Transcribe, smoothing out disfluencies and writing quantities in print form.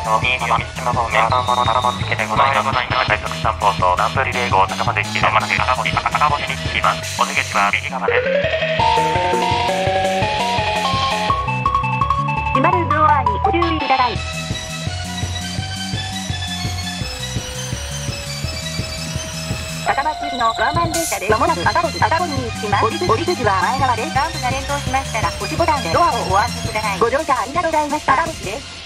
と、2位には三島方面、赤物高本付けでございます。快速3号と南部リレー号高松駅でまもなく赤星に着きます。お出口は右側です。 閉まるドアにご注意ください。高松行きのワンマン電車でまもなく赤星に着きます。降り口は前側です。ランプが点灯しましたら、押しボタンでドアをお開けください。ご乗車ありがとうございました。赤星です。